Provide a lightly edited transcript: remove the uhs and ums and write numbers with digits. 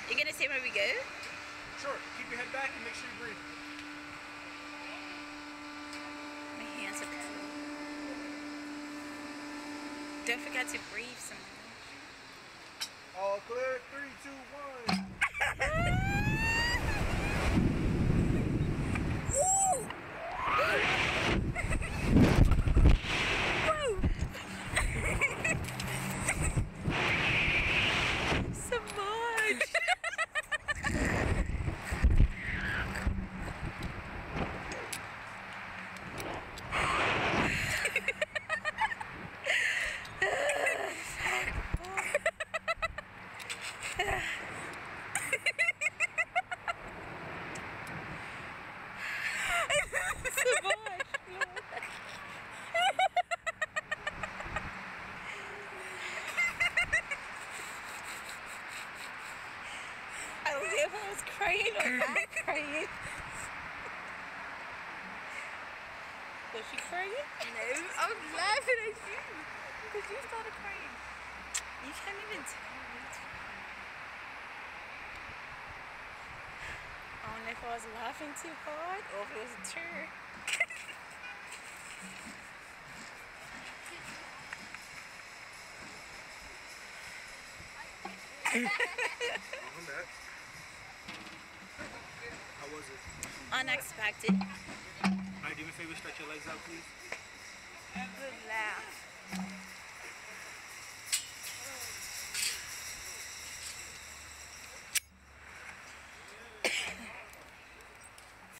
You gonna say where we go? Sure. Keep your head back and make sure you breathe. My hands are cold. Don't forget to breathe, someone. All clear. 3, 2, 1. So much. I don't know if I was crying or not crying. Was she crying? No, I was laughing at you because you started crying. You can't even tell me. I don't know if I was laughing too hard or if it was a tear. I'm back. How was it? Unexpected. Alright, do me a favor, stretch your legs out, please. Good laugh.